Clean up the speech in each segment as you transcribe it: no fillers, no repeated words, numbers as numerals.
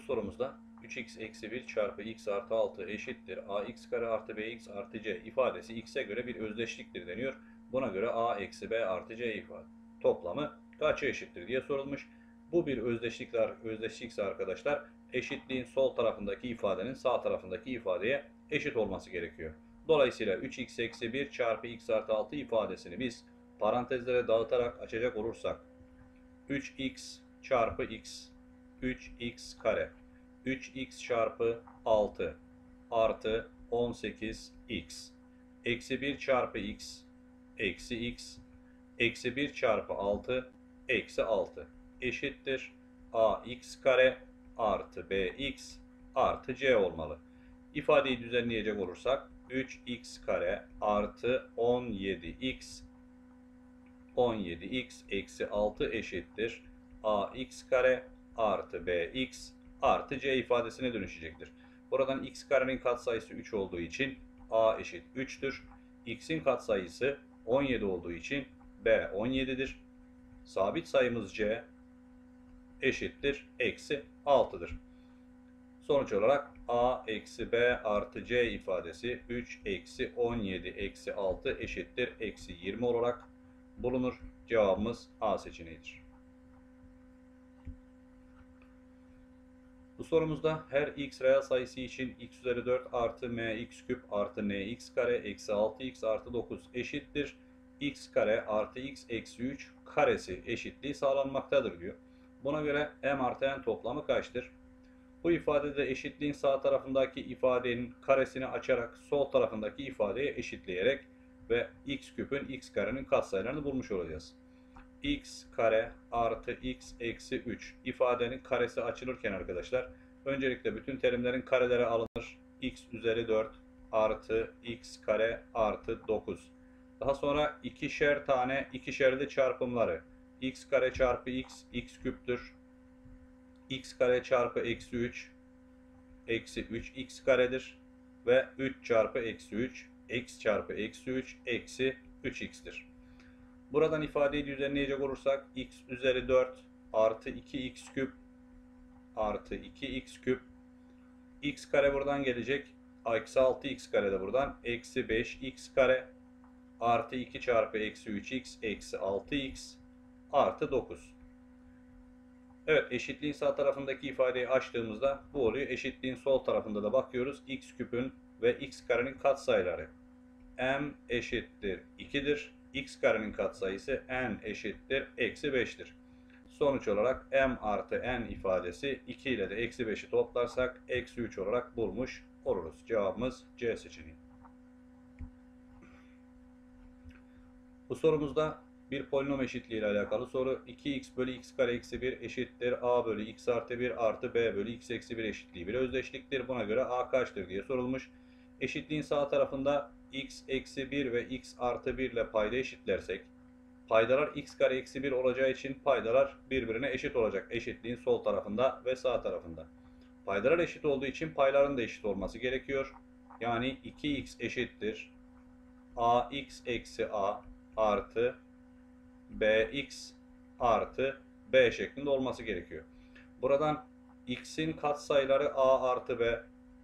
sorumuzda 3x eksi 1 çarpı x artı 6 eşittir ax kare artı bx artı c ifadesi x'e göre bir özdeşliktir deniyor. Buna göre a eksi b artı c ifade toplamı kaça eşittir diye sorulmuş. Bu bir özdeşlikse arkadaşlar eşitliğin sol tarafındaki ifadenin sağ tarafındaki ifadeye eşit olması gerekiyor. Dolayısıyla 3x eksi 1 çarpı x artı 6 ifadesini biz parantezlere dağıtarak açacak olursak 3x çarpı x 3x kare 3x çarpı 6 artı 18x eksi 1 çarpı x eksi x eksi 1 çarpı 6 eksi 6 eşittir ax kare artı bx artı c olmalı. İfadeyi düzenleyecek olursak 3x kare artı 17x eksi 6 eşittir ax kare artı bx artı c ifadesine dönüşecektir. Buradan x karenin katsayısı 3 olduğu için a eşit 3'tür. X'in katsayısı 17 olduğu için b 17'dir. Sabit sayımız c eşittir eksi 6'dır. Sonuç olarak a eksi b artı c ifadesi 3 eksi 17 eksi 6 eşittir eksi 20 olarak bulunur. Cevabımız A seçeneğidir. Bu sorumuzda her x reel sayısı için x üzeri 4 artı mx küp artı nx kare eksi 6x artı 9 eşittir x kare artı x eksi 3 karesi eşitliği sağlanmaktadır diyor. Buna göre m artı n toplamı kaçtır? Bu ifadede eşitliğin sağ tarafındaki ifadenin karesini açarak sol tarafındaki ifadeye eşitleyerek ve x küpün x karenin katsayılarını bulmuş olacağız. X kare artı x eksi 3 ifadenin karesi açılırken arkadaşlar öncelikle bütün terimlerin kareleri alınır. X üzeri 4 artı x kare artı 9. Daha sonra ikişer tane ikişerli çarpımları x kare çarpı x küptür. X kare çarpı eksi 3 eksi 3 x karedir ve 3 çarpı eksi 3 x çarpı eksi 3 eksi 3x'tir. Buradan ifadeyi düzenleyecek olursak x üzeri 4 artı 2x küp artı 2x küp x kare buradan gelecek. Eksi 6x kare de buradan eksi 5x kare artı 2 çarpı eksi 3x eksi 6x artı 9. Evet, eşitliğin sağ tarafındaki ifadeyi açtığımızda bu oluyor. Eşitliğin sol tarafında da bakıyoruz. X küpün ve x karenin katsayıları m eşittir 2'dir. X karenin katsayısı n eşittir eksi 5'tir. Sonuç olarak m artı n ifadesi 2 ile de eksi 5'i toplarsak eksi 3 olarak bulmuş oluruz. Cevabımız C seçeneği. Bu sorumuzda bir polinom eşitliği ile alakalı soru. 2x bölü x kare eksi 1 eşittir a bölü x artı 1 artı b bölü x eksi 1 eşitliği bir özdeşliktir. Buna göre a kaçtır diye sorulmuş. Eşitliğin sağ tarafında x eksi 1 ve x artı 1 ile payda eşitlersek paydalar x kare eksi 1 olacağı için paydalar birbirine eşit olacak. Eşitliğin sol tarafında ve sağ tarafında. Paydalar eşit olduğu için payların da eşit olması gerekiyor. Yani 2x eşittir ax eksi a artı bx artı b şeklinde olması gerekiyor. Buradan x'in katsayıları a artı b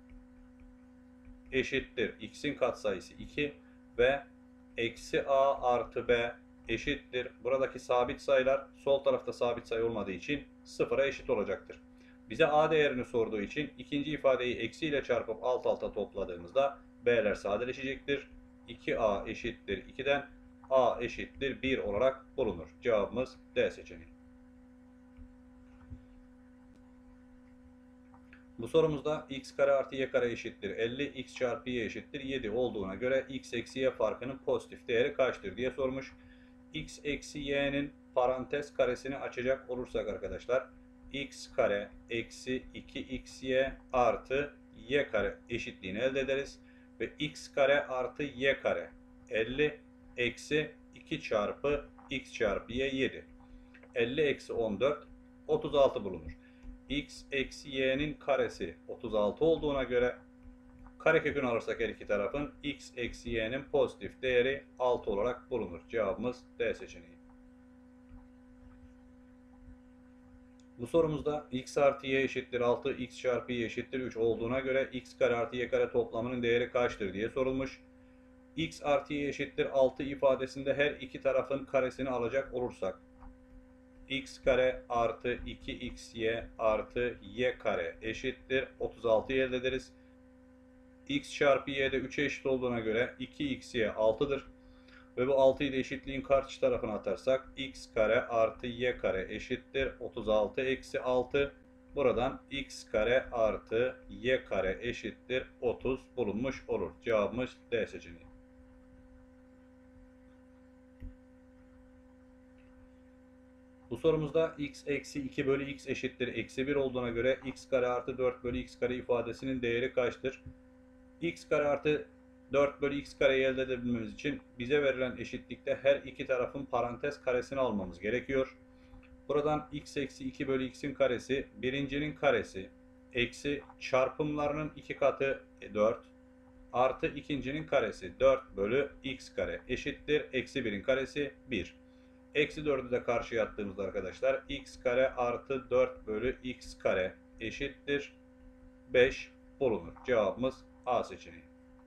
eşittir. X'in katsayısı 2 ve eksi a artı b eşittir. Buradaki sabit sayılar sol tarafta sabit sayı olmadığı için sıfıra eşit olacaktır. Bize a değerini sorduğu için ikinci ifadeyi eksi ile çarpıp alt alta topladığımızda b'ler sadeleşecektir. 2a eşittir 2'den a eşittir 1 olarak bulunur. Cevabımız D seçeneği. Bu sorumuzda x kare artı y kare eşittir 50, x çarpı y eşittir 7 olduğuna göre x eksi y farkının pozitif değeri kaçtır diye sormuş. X eksi y'nin parantez karesini açacak olursak arkadaşlar x kare eksi 2xy artı y kare eşitliğini elde ederiz. Ve x kare artı y kare 50 eksi 2 çarpı x çarpı y 7. 50 eksi 14 36 bulunur. X eksi y'nin karesi 36 olduğuna göre karekökünü alırsak her iki tarafın x eksi y'nin pozitif değeri 6 olarak bulunur. Cevabımız D seçeneği. Bu sorumuzda x artı y eşittir 6, x çarpı y eşittir 3 olduğuna göre x kare artı y kare toplamının değeri kaçtır diye sorulmuş. X artı y eşittir 6 ifadesinde her iki tarafın karesini alacak olursak x kare artı 2xy artı y kare eşittir 36 elde ederiz. X çarpı y'de 3'e eşit olduğuna göre 2xy 6'dır. Ve bu 6'yı da eşitliğin karşı tarafına atarsak x kare artı y kare eşittir 36 eksi 6. Buradan x kare artı y kare eşittir 30 bulunmuş olur. Cevabımız D seçeneği. Bu sorumuzda x eksi 2 bölü x eşittir eksi 1 olduğuna göre x kare artı 4 bölü x kare ifadesinin değeri kaçtır? X kare artı 4 bölü x kareyi elde edebilmemiz için bize verilen eşitlikte her iki tarafın parantez karesini almamız gerekiyor. Buradan x eksi 2 bölü x'in karesi birincinin karesi eksi çarpımlarının 2 katı 4 artı ikincinin karesi 4 bölü x kare eşittir eksi 1'in karesi 1. Eksi 4'ü de karşıya attığımızda arkadaşlar x kare artı 4 bölü x kare eşittir 5 bulunur. Cevabımız A seçeneği.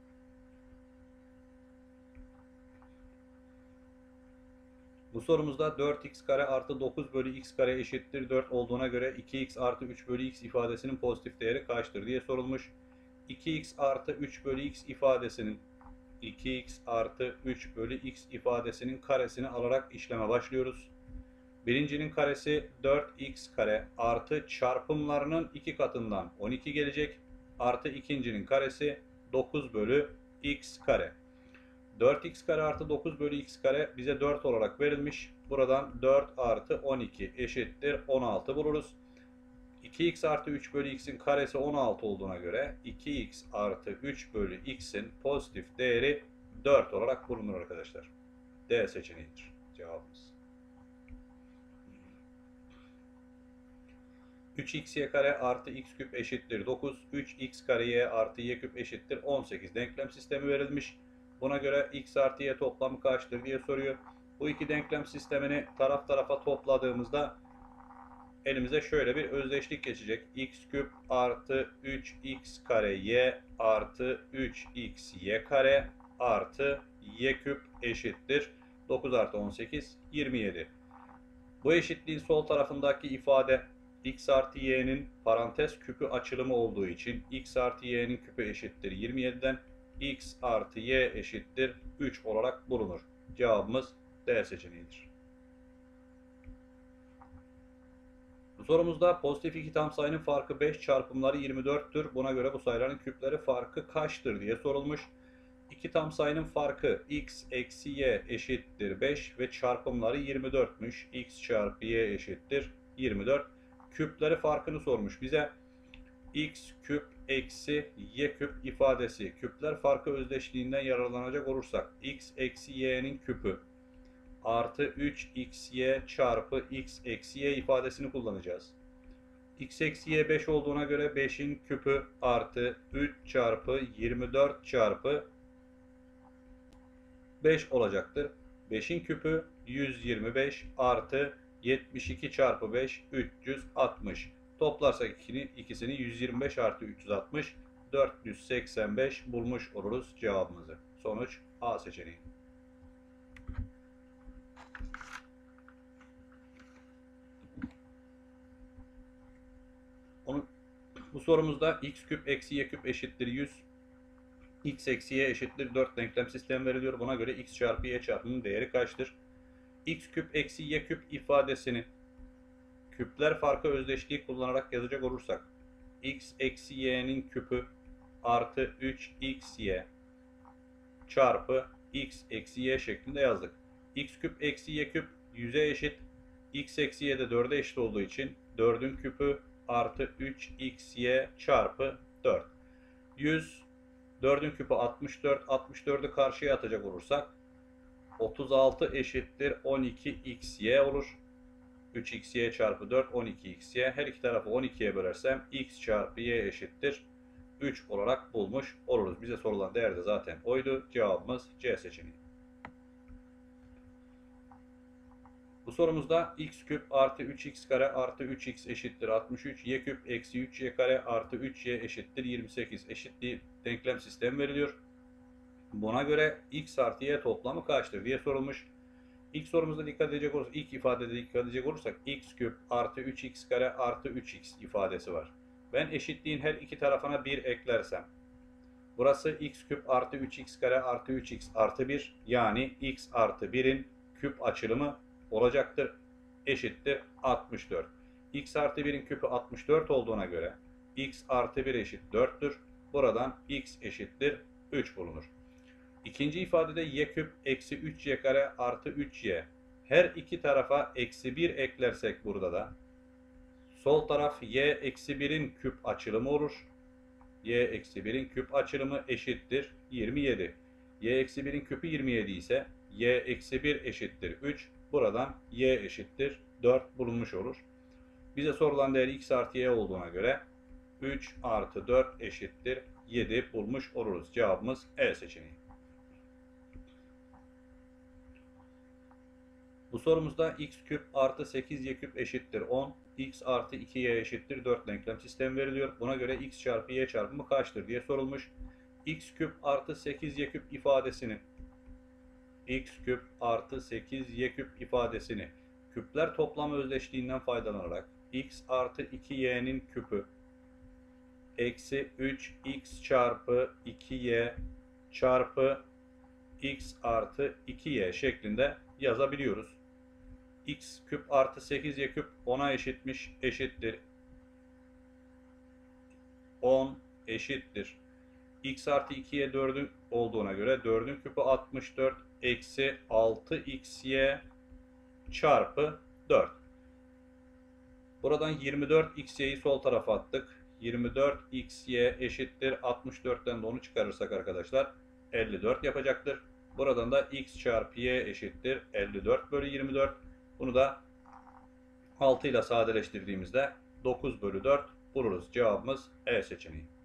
Bu sorumuzda 4x kare artı 9 bölü x kare eşittir 4 olduğuna göre 2x artı 3 bölü x ifadesinin pozitif değeri kaçtır diye sorulmuş. 2x artı 3 bölü x ifadesinin 2x artı 3 bölü x ifadesinin karesini alarak işleme başlıyoruz. Birincinin karesi 4x kare artı çarpımlarının 2 katından 12 gelecek. Artı ikincinin karesi 9 bölü x kare. 4x kare artı 9 bölü x kare bize 4 olarak verilmiş. Buradan 4 artı 12 eşittir 16 buluruz. 2x artı 3 bölü x'in karesi 16 olduğuna göre 2x artı 3 bölü x'in pozitif değeri 4 olarak bulunur arkadaşlar. D seçeneğidir cevabımız. 3xy kare artı x küp eşittir 9. 3x kare y artı y küp eşittir 18 denklem sistemi verilmiş. Buna göre x artı y toplamı kaçtır diye soruyor. Bu iki denklem sistemini taraf tarafa topladığımızda elimize şöyle bir özdeşlik geçecek. X küp artı 3x kare y artı 3xy kare artı y küp eşittir 9 artı 18 27. Bu eşitliğin sol tarafındaki ifade x artı y'nin parantez küpü açılımı olduğu için x artı y'nin küpü eşittir 27'den x artı y eşittir 3 olarak bulunur. Cevabımız D seçeneğidir. Bu sorumuzda pozitif iki tam sayının farkı 5 çarpımları 24'tür. Buna göre bu sayıların küpleri farkı kaçtır diye sorulmuş. İki tam sayının farkı x eksi y eşittir 5 ve çarpımları 24'müş. X çarpı y eşittir 24. Küpleri farkını sormuş bize. X küp eksi y küp ifadesi. Küpler farkı özdeşliğinden yararlanacak olursak x eksi y'nin küpü artı 3xy çarpı x eksi y ifadesini kullanacağız. X eksi y 5 olduğuna göre 5'in küpü artı 3 çarpı 24 çarpı 5 olacaktır. 5'in küpü 125 artı 72 çarpı 5 360. Toplarsak ikisini 125 artı 360 485 bulmuş oluruz cevabımızı. Sonuç A seçeneği. Bu sorumuzda x küp eksi y küp eşittir 100. X eksi y eşittir 4 denklem sistemi veriliyor. Buna göre x çarpı y çarpımının değeri kaçtır? X küp eksi y küp ifadesini küpler farkı özdeşliği kullanarak yazacak olursak x eksi y'nin küpü artı 3xy çarpı x eksi y şeklinde yazdık. X küp eksi y küp 100'e eşit. X eksi y de 4'e eşit olduğu için 4'ün küpü artı 3xy çarpı 4. 100 4'ün küpü 64. 64'ü karşıya atacak olursak 36 eşittir 12xy olur. 3xy çarpı 4 12xy. Her iki tarafı 12'ye bölersem x çarpı y eşittir 3 olarak bulmuş oluruz. Bize sorulan değer de zaten oydu. Cevabımız C seçeneği. Bu sorumuzda x küp artı 3x kare artı 3x eşittir 63, y küp eksi 3y kare artı 3y eşittir 28 eşitliği denklem sistemi veriliyor. Buna göre x artı y toplamı kaçtır diye sorulmuş. İlk sorumuzda dikkat edecek olursak, ilk ifadede dikkat edecek olursak x küp artı 3x kare artı 3x ifadesi var. Ben eşitliğin her iki tarafına 1 eklersem, burası x küp artı 3x kare artı 3x artı 1, yani x artı 1'in küp açılımı olacaktır. Eşittir 64. X artı 1'in küpü 64 olduğuna göre x artı 1 eşit 4'tür. Buradan x eşittir 3 bulunur. İkinci ifadede y küp eksi 3y kare artı 3y. Her iki tarafa eksi 1 eklersek burada da sol taraf y eksi 1'in küp açılımı olur. Y eksi 1'in küp açılımı eşittir 27. Y eksi 1'in küpü 27 ise y eksi 1 eşittir 3. Buradan y eşittir 4 bulunmuş olur. Bize sorulan değer x artı y olduğuna göre 3 artı 4 eşittir 7 bulmuş oluruz. Cevabımız E seçeneği. Bu sorumuzda x küp artı 8y küp eşittir 10, x artı 2y eşittir 4 denklem sistemi veriliyor. Buna göre x çarpı y çarpımı kaçtır diye sorulmuş. X küp artı 8y küp ifadesini küpler toplamı özdeşliğinden faydalanarak x artı 2y'nin küpü eksi 3x çarpı 2y çarpı x artı 2y şeklinde yazabiliyoruz. X küp artı 8y küp 10'a eşitmiş, eşittir 10 eşittir. X artı 2y 4'ün olduğuna göre 4'ün küpü 64 eksi 6xy çarpı 4. Buradan 24xy'yi sol tarafa attık. 24xy eşittir 64'ten de onu çıkarırsak arkadaşlar 54 yapacaktır. Buradan da x çarpı y eşittir 54 bölü 24. Bunu da 6 ile sadeleştirdiğimizde 9 bölü 4 buluruz. Cevabımız E seçeneği.